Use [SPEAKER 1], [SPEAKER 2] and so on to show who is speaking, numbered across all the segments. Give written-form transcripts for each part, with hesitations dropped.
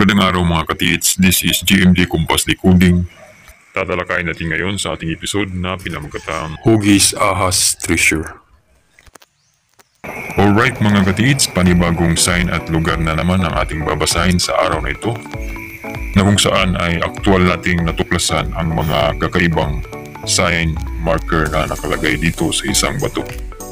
[SPEAKER 1] Magandang araw mga katiits, this is GMD Kumpas Decoding. Tatalakayin natin ngayon sa ating episode na pinamagatang Hugis Ahas Treasure. Alright mga katiits, panibagong sign at lugar na naman ang ating babasahin sa araw na ito, na kung saan ay aktual nating natuklasan ang mga kakaibang sign marker na nakalagay dito sa isang bato.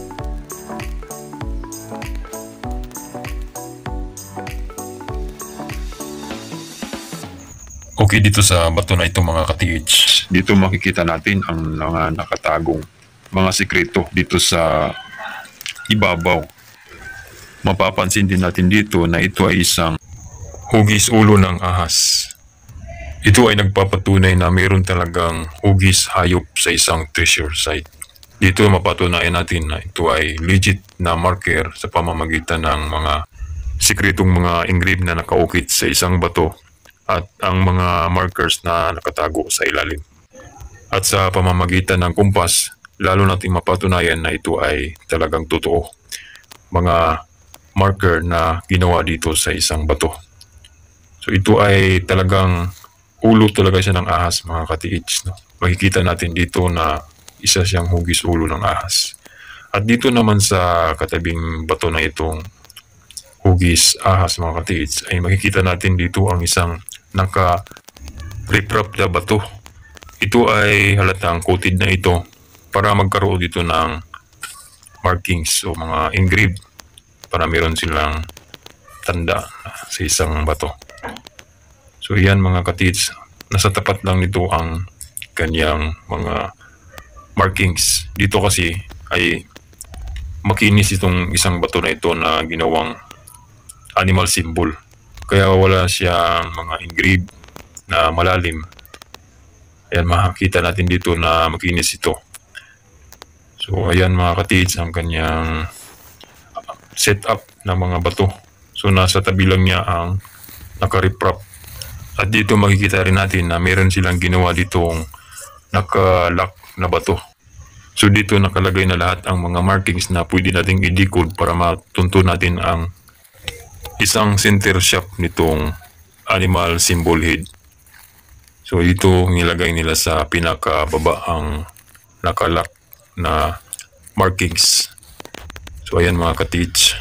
[SPEAKER 1] Okay, dito sa bato na ito mga katiits, dito makikita natin ang mga nakatagong mga sikreto dito sa ibabaw. Mapapansin din natin dito na ito ay isang hugis ulo ng ahas. Ito ay nagpapatunay na mayroon talagang hugis hayop sa isang treasure site. Dito mapatunayan natin na ito ay legit na marker sa pamamagitan ng mga sikretong mga engrave na nakaukit sa isang bato at ang mga markers na nakatago sa ilalim. At sa pamamagitan ng kumpas, lalo nating mapatunayan na ito ay talagang totoo. Mga marker na ginawa dito sa isang bato. So ito ay talagang ulo talaga siya ng ahas mga katiits. No? Makikita natin dito na isa siyang hugis ulo ng ahas. At dito naman sa katabing bato na itong hugis ahas mga katiits ay makikita natin dito ang isang naka-riprap na bato. Ito ay halatang coated na ito para magkaroon dito ng markings o mga engrave para meron silang tanda sa isang bato. So yan mga katiits, nasa tapat lang nito ang kanyang mga markings. Dito kasi ay makinis itong isang bato na ito na ginawang animal symbol. Kaya wala siya mga engrave na malalim. Ayan, makikita natin dito na makinis ito. So ayan mga katiits ang kanyang setup ng mga bato. So nasa tabi lang niya ang naka-riprap. At dito makikita rin natin na meron silang ginawa ditong naka-lock na bato. So dito nakalagay na lahat ang mga markings na pwede nating i-decode para matunto natin ang isang center shaft nitong animal symbol head. So ito nilagay nila sa pinakababa ang nakalock na markings. So ayan mga katiits.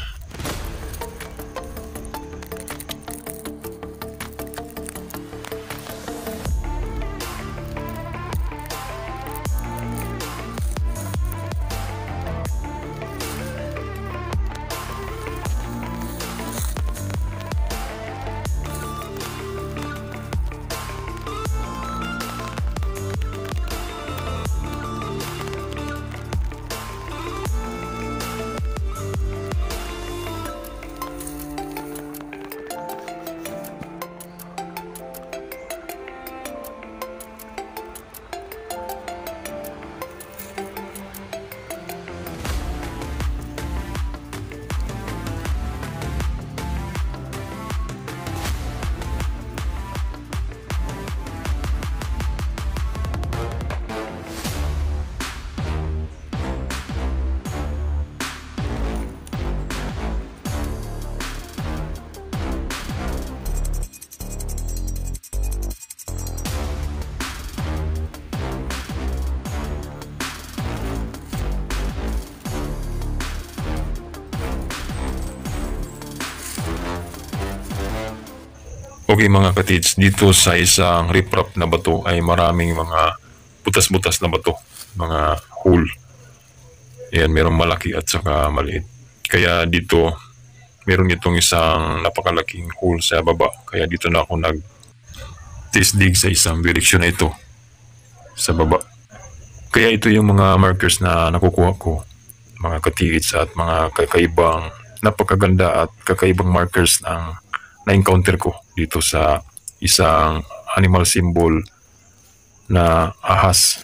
[SPEAKER 1] Okay mga katids, dito sa isang riprap na bato ay maraming mga butas-butas na bato, mga hole. Ayan, merong malaki at saka maliit. Kaya dito, meron itong isang napakalaking hole sa baba. Kaya dito na ako nag-test dig sa isang direksyon na ito sa baba. Kaya ito yung mga markers na nakukuha ko, mga katids at mga kakaibang, napakaganda at kakaibang markers ng na-encounter ko dito sa isang animal symbol na ahas.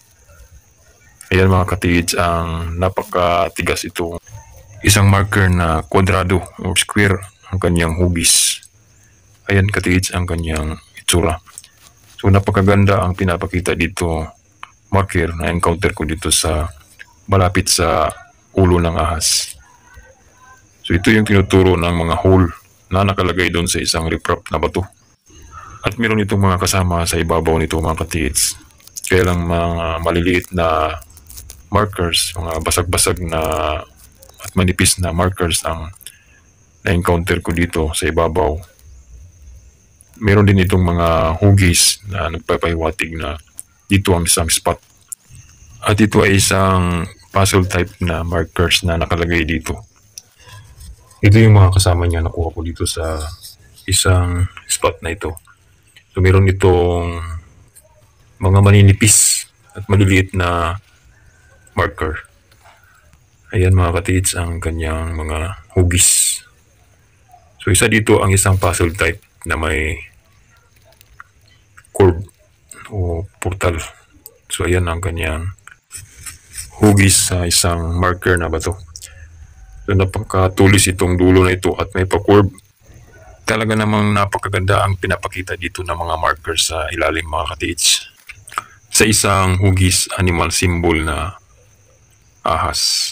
[SPEAKER 1] Ayan mga katids, ang napakatigas ito. Isang marker na kwadrado o square ang kanyang hugis. Ayan katids ang kanyang itsura. So napakaganda ang pinapakita dito, marker na encounter ko dito sa malapit sa ulo ng ahas. So ito yung tinuturo ng mga hole na nakalagay doon sa isang riprap na bato. At meron itong mga kasama sa ibabaw nito mga katiits. Kaya lang mga maliliit na markers, mga basag-basag na at manipis na markers ang na-encounter ko dito sa ibabaw. Meron din itong mga hugis na nagpapahiwatig na dito ang isang spot. At ito ay isang puzzle type na markers na nakalagay dito. Ito yung mga kasama niya nakuha ko dito sa isang spot na ito. So meron itong mga maninipis at maliliit na marker. Ayan mga katiits ang kanyang mga hugis. So isa dito ang isang puzzle type na may curve o portal. So ayan ang kanyang hugis sa isang marker na bato. So napakatulis itong dulo na ito at may pa-curve. Talaga namang napakaganda ang pinapakita dito ng mga markers sa ilalim mga katiits. Sa isang hugis animal symbol na ahas.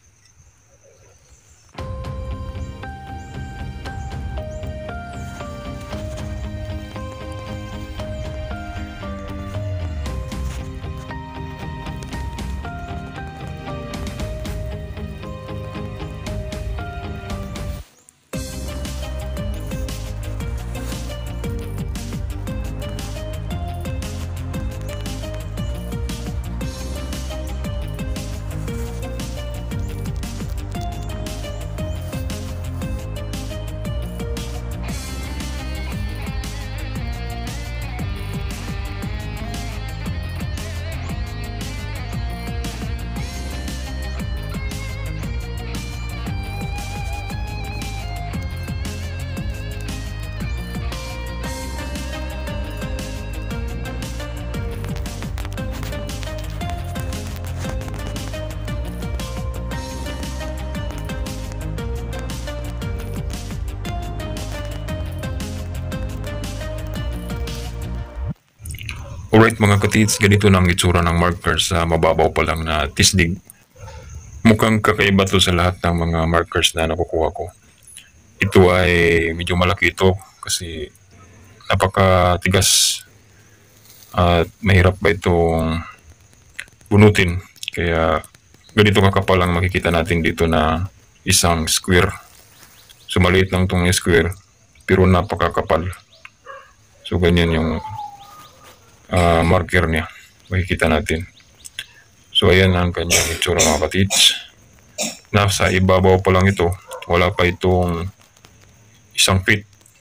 [SPEAKER 1] Alright mga katiits, ganito na ang itsura ng markers sa mababaw pa lang na tisdig. Mukhang kakaiba to sa lahat ng mga markers na nakukuha ko. Ito ay medyo malaki ito kasi napakatigas at mahirap ba itong bunutin. Kaya ganito kakapal ang makikita natin dito na isang square. So maliit lang itong square pero napakakapal. So ganyan yung marker niya, makikita natin. So ayan ang kanyang itsura mga katiits. Nasa ibabaw pa lang ito, wala pa itong isang feet.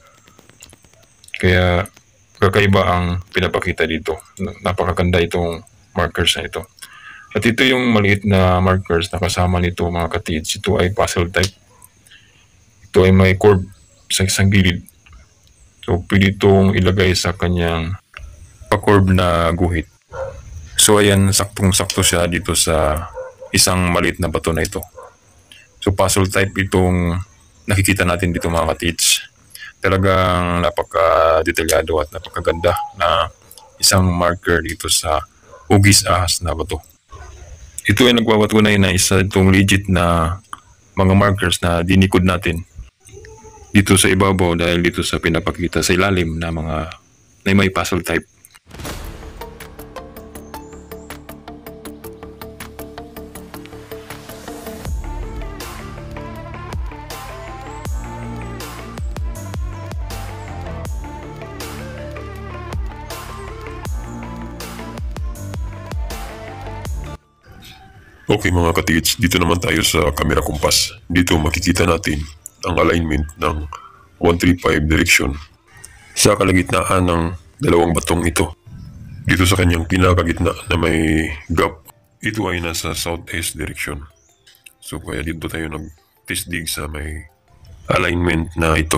[SPEAKER 1] Kaya kakaiba ang pinapakita dito. Napakaganda itong markers na ito. At ito yung maliit na markers na kasama nito mga katiits. Ito ay puzzle type. Ito ay may curve sa isang gilid. So pwede itong ilagay sa kanyang pa-curve na guhit. So ayan, saktong-sakto siya dito sa isang maliit na bato na ito. So puzzle type itong nakikita natin dito mga katiits. Talagang napaka-detalyado at napakaganda na isang marker dito sa hugis ahas na bato. Ito ay nagwawatunay na isa itong legit na mga markers na dinikod natin dito sa ibabaw dahil dito sa pinapakita sa ilalim na mga na may puzzle type.
[SPEAKER 2] Okay mga katiits, dito naman tayo sa camera compass. Dito makikita natin ang alignment ng 135 direction sa kalagitnaan ng dalawang batong ito. Dito sa kanyang pinakagitna na may gap, ito ay nasa southeast direction. So kaya dito tayo nag-tisdig sa may alignment na ito.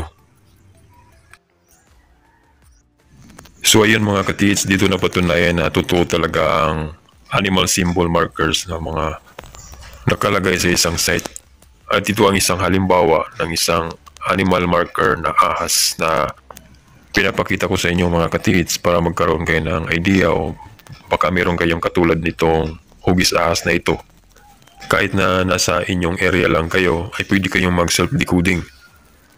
[SPEAKER 2] So ayan mga katiits, dito na patunayan na totoo talaga ang animal symbol markers na mga nakalagay sa isang site. At ito ang isang halimbawa ng isang animal marker na ahas na pinapakita ko sa inyo mga katiits para magkaroon kayo ng idea o baka meron kayong katulad nitong hugis ahas na ito. Kahit na nasa inyong area lang kayo ay pwede kayong mag self-decoding.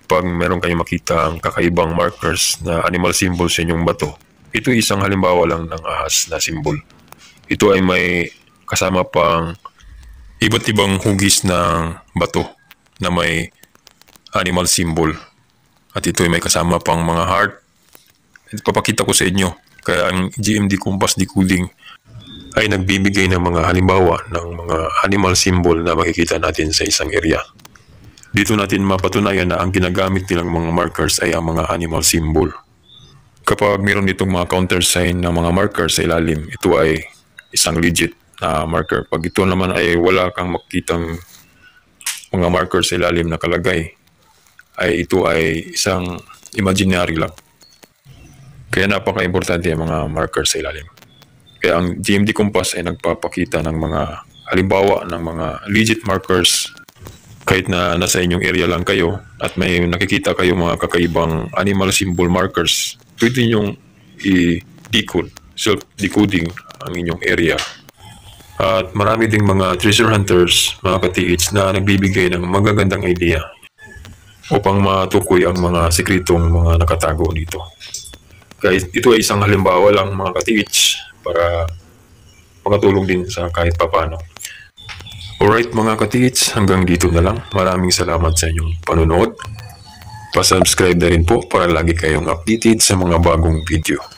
[SPEAKER 2] pag meron kayong makita ang kakaibang markers na animal symbol sa inyong bato, ito isang halimbawa lang ng ahas na symbol. Ito ay may kasama pang iba't ibang hugis ng bato na may animal symbol. At ito ay may kasama pang mga heart. Ipapakita ko sa inyo. Kaya ang GMD Compass Decoding ay nagbibigay ng mga halimbawa ng mga animal symbol na makikita natin sa isang area. Dito natin mapatunayan na ang ginagamit nilang mga markers ay ang mga animal symbol. Kapag mayroon ditong mga countersign ng mga markers sa ilalim, ito ay isang legit na marker. Pag ito naman ay wala kang makitang mga markers sa ilalim na kalagay, ay ito ay isang imaginary lang. Kaya napaka-importante ang mga markers sa ilalim. Kaya ang GMD Compass ay nagpapakita ng mga halimbawa ng mga legit markers kahit na nasa inyong area lang kayo at may nakikita kayo mga kakaibang animal symbol markers, pwede nyong i-decode, self-decoding ang inyong area. At marami ding mga treasure hunters, mga ka-TH na nagbibigay ng magagandang idea upang matukoy ang mga sikretong mga nakatago dito. Kaya ito ay isang halimbawa lang mga ka-TH para makatulong din sa kahit papano. Alright mga ka-TH, hanggang dito na lang. Maraming salamat sa inyong panonood. Pa-subscribe na rin po para lagi kayong updated sa mga bagong video.